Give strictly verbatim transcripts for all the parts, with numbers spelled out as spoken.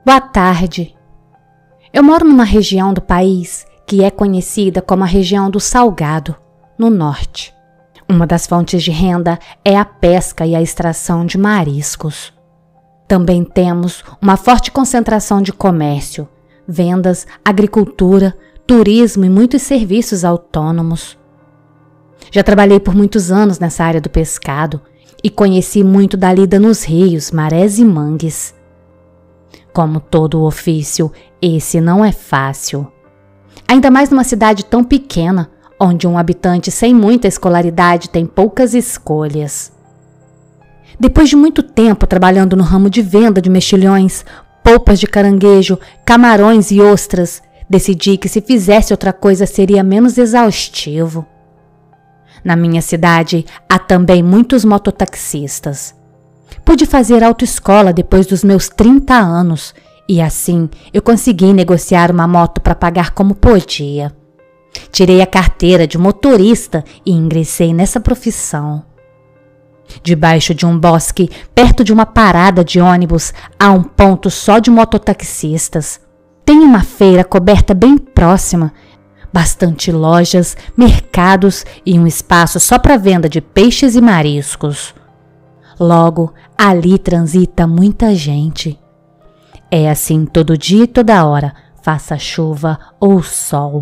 Boa tarde. Eu moro numa região do país que é conhecida como a região do Salgado, no norte. Uma das fontes de renda é a pesca e a extração de mariscos. Também temos uma forte concentração de comércio, vendas, agricultura, turismo e muitos serviços autônomos. Já trabalhei por muitos anos nessa área do pescado e conheci muito da lida nos rios, marés e mangues. Como todo ofício, esse não é fácil. Ainda mais numa cidade tão pequena, onde um habitante sem muita escolaridade tem poucas escolhas. Depois de muito tempo trabalhando no ramo de venda de mexilhões, polpas de caranguejo, camarões e ostras, decidi que se fizesse outra coisa seria menos exaustivo. Na minha cidade, há também muitos mototaxistas. Pude fazer autoescola depois dos meus trinta anos e assim eu consegui negociar uma moto para pagar como podia. Tirei a carteira de motorista e ingressei nessa profissão. Debaixo de um bosque, perto de uma parada de ônibus, há um ponto só de mototaxistas. Tem uma feira coberta bem próxima, bastante lojas, mercados e um espaço só para venda de peixes e mariscos. Logo, ali transita muita gente. É assim todo dia e toda hora, faça chuva ou sol.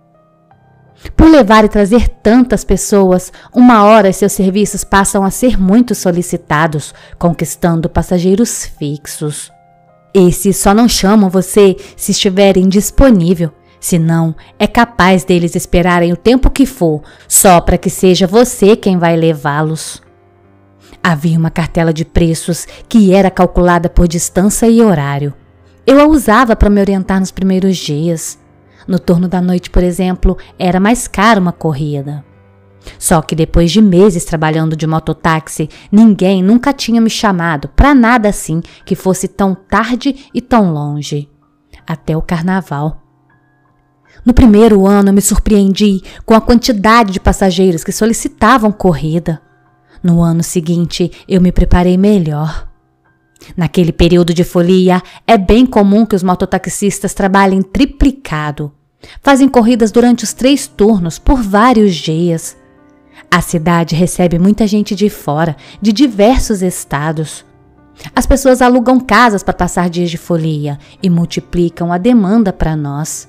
Por levar e trazer tantas pessoas, uma hora seus serviços passam a ser muito solicitados, conquistando passageiros fixos. Esses só não chamam você se estiverem disponível, senão é capaz deles esperarem o tempo que for, só para que seja você quem vai levá-los. Havia uma cartela de preços que era calculada por distância e horário. Eu a usava para me orientar nos primeiros dias. No turno da noite, por exemplo, era mais caro uma corrida. Só que depois de meses trabalhando de mototáxi, ninguém nunca tinha me chamado para nada assim que fosse tão tarde e tão longe. Até o carnaval. No primeiro ano eu me surpreendi com a quantidade de passageiros que solicitavam corrida. No ano seguinte, eu me preparei melhor. Naquele período de folia, é bem comum que os mototaxistas trabalhem triplicado. Fazem corridas durante os três turnos, por vários dias. A cidade recebe muita gente de fora, de diversos estados. As pessoas alugam casas para passar dias de folia e multiplicam a demanda para nós.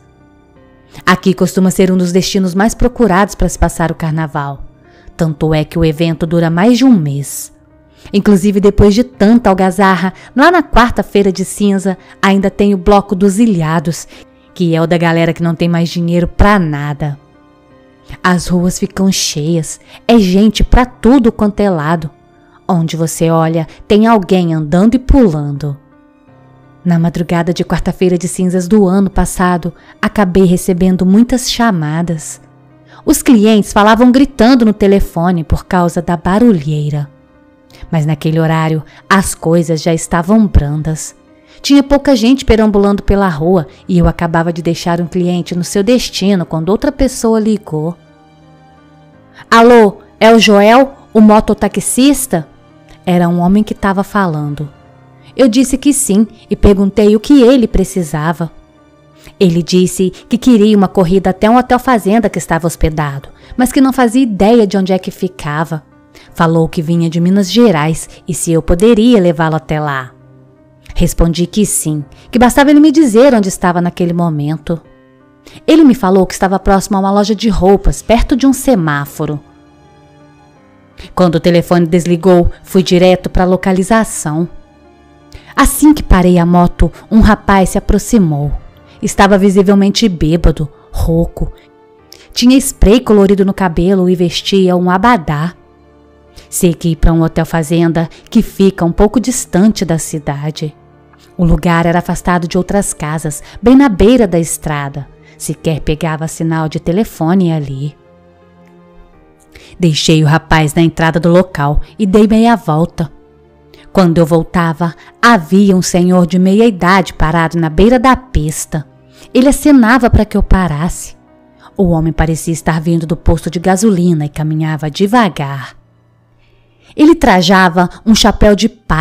Aqui costuma ser um dos destinos mais procurados para se passar o carnaval. Tanto é que o evento dura mais de um mês. Inclusive, depois de tanta algazarra, lá na quarta-feira de cinza, ainda tem o bloco dos ilhados, que é o da galera que não tem mais dinheiro pra nada. As ruas ficam cheias, é gente pra tudo quanto é lado. Onde você olha, tem alguém andando e pulando. Na madrugada de quarta-feira de cinzas do ano passado, acabei recebendo muitas chamadas. Os clientes falavam gritando no telefone por causa da barulheira. Mas naquele horário, as coisas já estavam brandas. Tinha pouca gente perambulando pela rua e eu acabava de deixar um cliente no seu destino quando outra pessoa ligou. Alô, é o Joel, o mototaxista? Era um homem que estava falando. Eu disse que sim e perguntei o que ele precisava. Ele disse que queria uma corrida até um hotel fazenda que estava hospedado, mas que não fazia ideia de onde é que ficava. Falou que vinha de Minas Gerais e se eu poderia levá-lo até lá. Respondi que sim, que bastava ele me dizer onde estava naquele momento. Ele me falou que estava próximo a uma loja de roupas, perto de um semáforo. Quando o telefone desligou, fui direto para a localização. Assim que parei a moto, um rapaz se aproximou. Estava visivelmente bêbado, rouco. Tinha spray colorido no cabelo e vestia um abadá. Segui para um hotel fazenda que fica um pouco distante da cidade. O lugar era afastado de outras casas, bem na beira da estrada. Sequer pegava sinal de telefone ali. Deixei o rapaz na entrada do local e dei meia volta. Quando eu voltava, havia um senhor de meia idade parado na beira da pista. Ele acenava para que eu parasse. O homem parecia estar vindo do posto de gasolina e caminhava devagar. Ele trajava um chapéu de palha,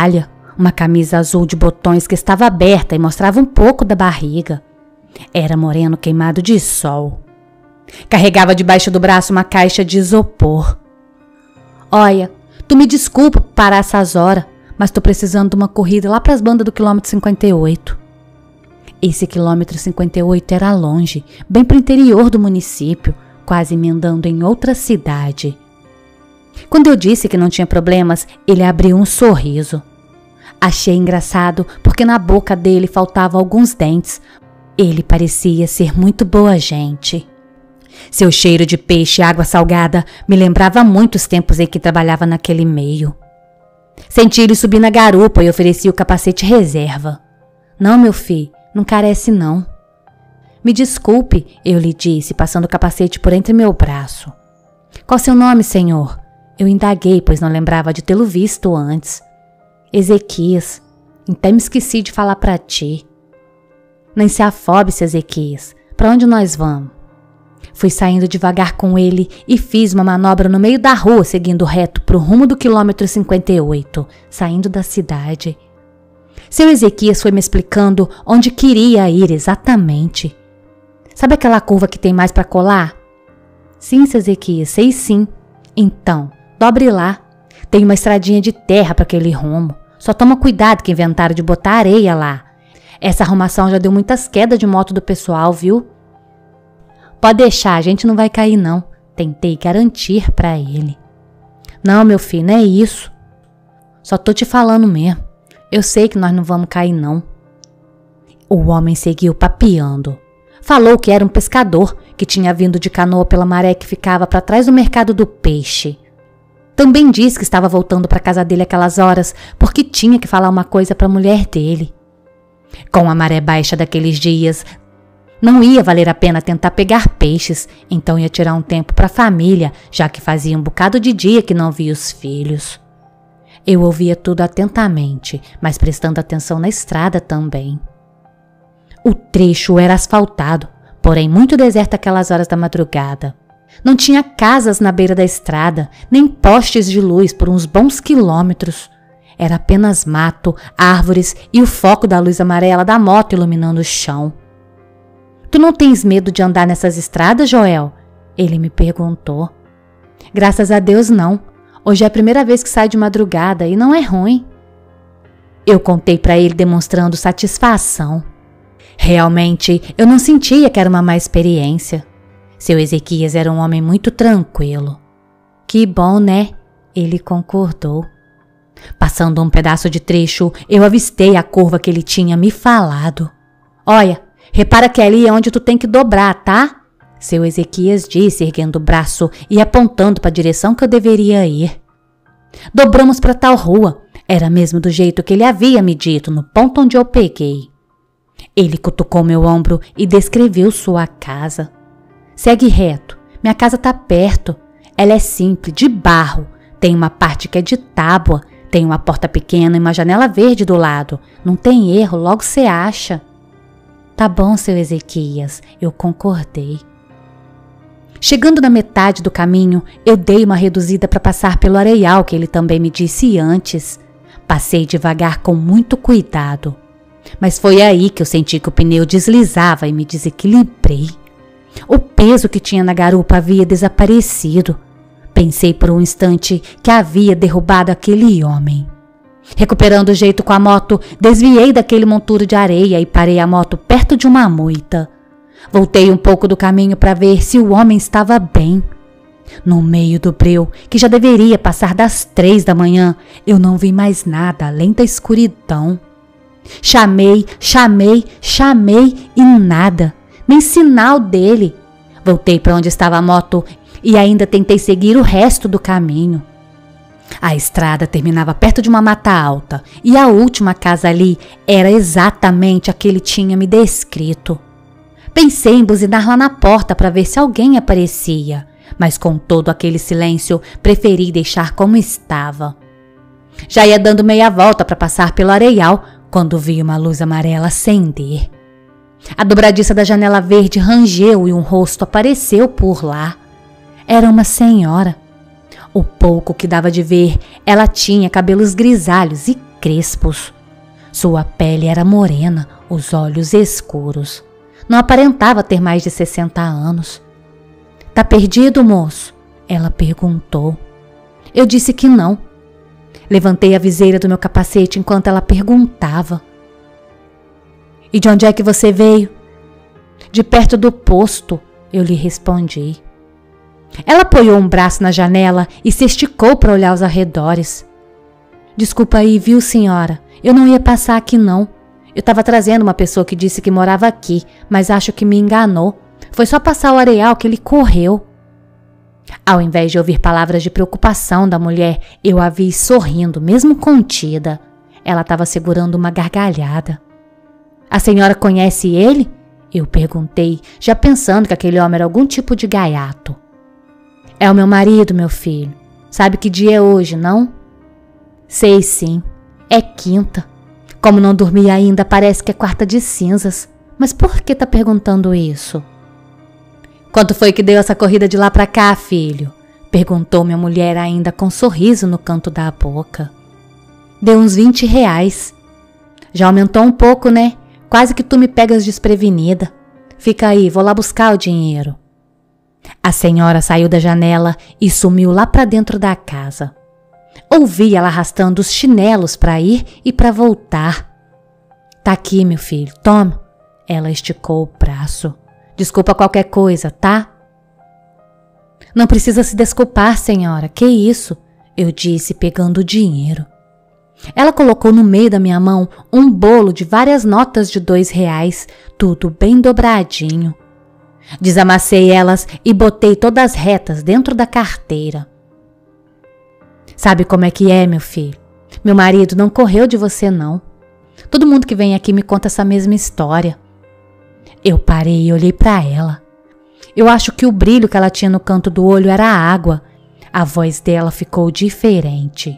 uma camisa azul de botões que estava aberta e mostrava um pouco da barriga. Era moreno queimado de sol. Carregava debaixo do braço uma caixa de isopor. Olha, tu me desculpa por parar essas horas, mas tô precisando de uma corrida lá para as bandas do quilômetro cinquenta e oito. Esse quilômetro cinquenta e oito era longe, bem para o interior do município, quase emendando em outra cidade. Quando eu disse que não tinha problemas, ele abriu um sorriso. Achei engraçado porque na boca dele faltavam alguns dentes. Ele parecia ser muito boa gente. Seu cheiro de peixe e água salgada me lembrava muito os tempos em que trabalhava naquele meio. Senti ele subir na garupa e ofereci o capacete reserva. Não, meu filho, não carece não. Me desculpe, eu lhe disse, passando o capacete por entre meu braço. Qual seu nome, senhor? Eu indaguei, pois não lembrava de tê-lo visto antes. Ezequias. Até me esqueci de falar para ti. Nem se afobe-se, Ezequias. Para onde nós vamos? Fui saindo devagar com ele e fiz uma manobra no meio da rua, seguindo reto para o rumo do quilômetro cinquenta e oito, saindo da cidade. Seu Ezequias foi me explicando onde queria ir exatamente. Sabe aquela curva que tem mais para colar? Sim, seu Ezequias, sei sim. Então, dobre lá. Tem uma estradinha de terra para aquele rumo. Só toma cuidado que inventaram de botar areia lá. Essa arrumação já deu muitas quedas de moto do pessoal, viu? Pode deixar, a gente não vai cair não. Tentei garantir para ele. Não, meu filho, não é isso. Só tô te falando mesmo. Eu sei que nós não vamos cair não. O homem seguiu papeando. Falou que era um pescador que tinha vindo de canoa pela maré que ficava para trás do mercado do peixe. Também disse que estava voltando para casa dele aquelas horas porque tinha que falar uma coisa para a mulher dele. Com a maré baixa daqueles dias, não ia valer a pena tentar pegar peixes, então ia tirar um tempo para a família, já que fazia um bocado de dia que não via os filhos. Eu ouvia tudo atentamente, mas prestando atenção na estrada também. O trecho era asfaltado, porém muito deserto aquelas horas da madrugada. Não tinha casas na beira da estrada, nem postes de luz por uns bons quilômetros. Era apenas mato, árvores e o foco da luz amarela da moto iluminando o chão. Tu não tens medo de andar nessas estradas, Joel? Ele me perguntou. Graças a Deus não. Hoje é a primeira vez que saio de madrugada e não é ruim. Eu contei para ele demonstrando satisfação. Realmente, eu não sentia que era uma má experiência. Seu Ezequias era um homem muito tranquilo. Que bom, né? Ele concordou. Passando um pedaço de trecho, eu avistei a curva que ele tinha me falado. Olha, repara que ali é onde tu tem que dobrar, tá? Seu Ezequias disse, erguendo o braço e apontando para a direção que eu deveria ir. Dobramos para tal rua. Era mesmo do jeito que ele havia me dito, no ponto onde eu peguei. Ele cutucou meu ombro e descreveu sua casa. Segue reto. Minha casa tá perto. Ela é simples, de barro. Tem uma parte que é de tábua. Tem uma porta pequena e uma janela verde do lado. Não tem erro, logo você acha. Tá bom, seu Ezequias. Eu concordei. Chegando na metade do caminho, eu dei uma reduzida para passar pelo areial que ele também me disse antes. Passei devagar com muito cuidado. Mas foi aí que eu senti que o pneu deslizava e me desequilibrei. O peso que tinha na garupa havia desaparecido. Pensei por um instante que havia derrubado aquele homem. Recuperando o jeito com a moto, desviei daquele monturo de areia e parei a moto perto de uma moita. Voltei um pouco do caminho para ver se o homem estava bem. No meio do breu, que já deveria passar das três da manhã, eu não vi mais nada além da escuridão. Chamei, chamei, chamei e nada, nem sinal dele. Voltei para onde estava a moto e ainda tentei seguir o resto do caminho. A estrada terminava perto de uma mata alta e a última casa ali era exatamente a que ele tinha me descrito. Pensei em buzinar lá na porta para ver se alguém aparecia, mas com todo aquele silêncio preferi deixar como estava. Já ia dando meia volta para passar pelo areial quando vi uma luz amarela acender. A dobradiça da janela verde rangeu e um rosto apareceu por lá. Era uma senhora. O pouco que dava de ver, ela tinha cabelos grisalhos e crespos. Sua pele era morena, os olhos escuros. Não aparentava ter mais de sessenta anos. Tá perdido, moço? Ela perguntou. Eu disse que não. Levantei a viseira do meu capacete enquanto ela perguntava. E de onde é que você veio? De perto do posto, eu lhe respondi. Ela apoiou um braço na janela e se esticou para olhar os arredores. Desculpa aí, viu, senhora? Eu não ia passar aqui, não. Eu estava trazendo uma pessoa que disse que morava aqui, mas acho que me enganou. Foi só passar o areal que ele correu. Ao invés de ouvir palavras de preocupação da mulher, eu a vi sorrindo, mesmo contida. Ela estava segurando uma gargalhada. A senhora conhece ele? Eu perguntei, já pensando que aquele homem era algum tipo de gaiato. É o meu marido, meu filho. Sabe que dia é hoje, não? Sei sim. É quinta. Como não dormi ainda, parece que é quarta de cinzas. Mas por que tá perguntando isso? Quanto foi que deu essa corrida de lá pra cá, filho? Perguntou minha mulher ainda com um sorriso no canto da boca. Deu uns vinte reais. Já aumentou um pouco, né? Quase que tu me pegas desprevenida. Fica aí, vou lá buscar o dinheiro. A senhora saiu da janela e sumiu lá pra dentro da casa. Ouvi ela arrastando os chinelos para ir e para voltar. Tá aqui, meu filho, toma. Ela esticou o braço. Desculpa qualquer coisa, tá? Não precisa se desculpar, senhora. Que isso? Eu disse, pegando o dinheiro. Ela colocou no meio da minha mão um bolo de várias notas de dois reais, tudo bem dobradinho. Desamassei elas e botei todas retas dentro da carteira. Sabe como é que é, meu filho? Meu marido não correu de você, não. Todo mundo que vem aqui me conta essa mesma história. Eu parei e olhei para ela. Eu acho que o brilho que ela tinha no canto do olho era a água. A voz dela ficou diferente.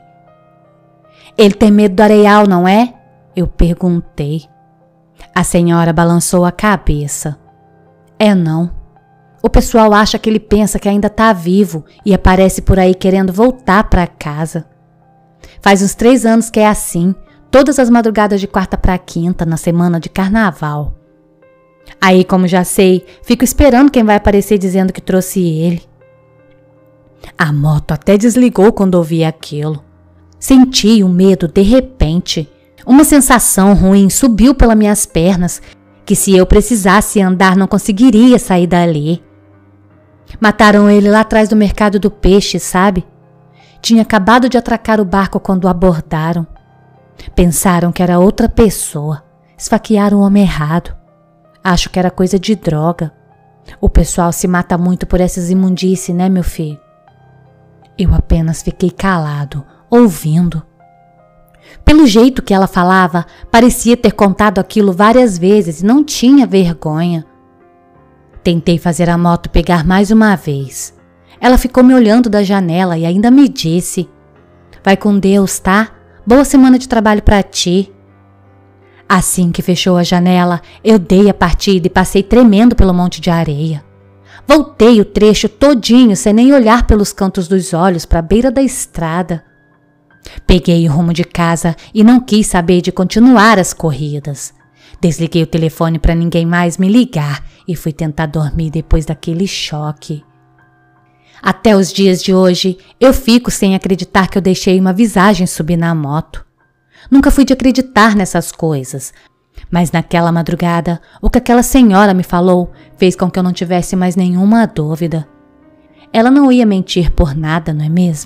Ele tem medo do areal, não é? Eu perguntei. A senhora balançou a cabeça. É não. O pessoal acha que ele pensa que ainda está vivo e aparece por aí querendo voltar para casa. Faz uns três anos que é assim, todas as madrugadas de quarta para quinta, na semana de carnaval. Aí, como já sei, fico esperando quem vai aparecer dizendo que trouxe ele. A moto até desligou quando ouvi aquilo. Senti um medo de repente. Uma sensação ruim subiu pelas minhas pernas, que se eu precisasse andar não conseguiria sair dali. Mataram ele lá atrás do mercado do peixe, sabe? Tinha acabado de atracar o barco quando o abordaram. Pensaram que era outra pessoa. Esfaquearam o homem errado. Acho que era coisa de droga. O pessoal se mata muito por essas imundícies, né, meu filho? Eu apenas fiquei calado, ouvindo. Pelo jeito que ela falava, parecia ter contado aquilo várias vezes e não tinha vergonha. Tentei fazer a moto pegar mais uma vez. Ela ficou me olhando da janela e ainda me disse: vai com Deus, tá? Boa semana de trabalho para ti. Assim que fechou a janela, eu dei a partida e passei tremendo pelo monte de areia. Voltei o trecho todinho sem nem olhar pelos cantos dos olhos para a beira da estrada. Peguei o rumo de casa e não quis saber de continuar as corridas. Desliguei o telefone para ninguém mais me ligar e fui tentar dormir depois daquele choque. Até os dias de hoje, eu fico sem acreditar que eu deixei uma visagem subir na moto. Nunca fui de acreditar nessas coisas, mas naquela madrugada, o que aquela senhora me falou fez com que eu não tivesse mais nenhuma dúvida. Ela não ia mentir por nada, não é mesmo?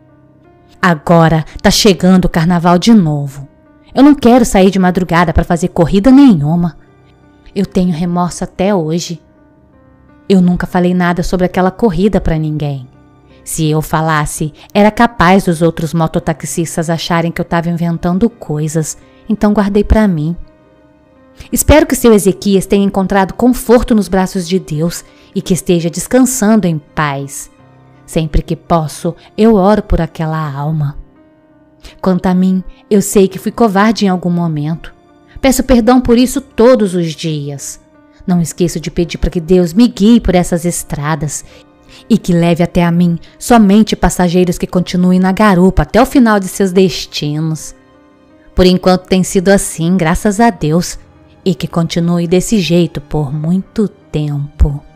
Agora tá chegando o carnaval de novo. Eu não quero sair de madrugada para fazer corrida nenhuma. Eu tenho remorso até hoje. Eu nunca falei nada sobre aquela corrida para ninguém. Se eu falasse, era capaz dos outros mototaxistas acharem que eu estava inventando coisas, então guardei para mim. Espero que seu Ezequias tenha encontrado conforto nos braços de Deus e que esteja descansando em paz. Sempre que posso, eu oro por aquela alma. Quanto a mim, eu sei que fui covarde em algum momento. Peço perdão por isso todos os dias. Não esqueço de pedir para que Deus me guie por essas estradas e que leve até a mim somente passageiros que continuem na garupa até o final de seus destinos. Por enquanto tem sido assim, graças a Deus, e que continue desse jeito por muito tempo.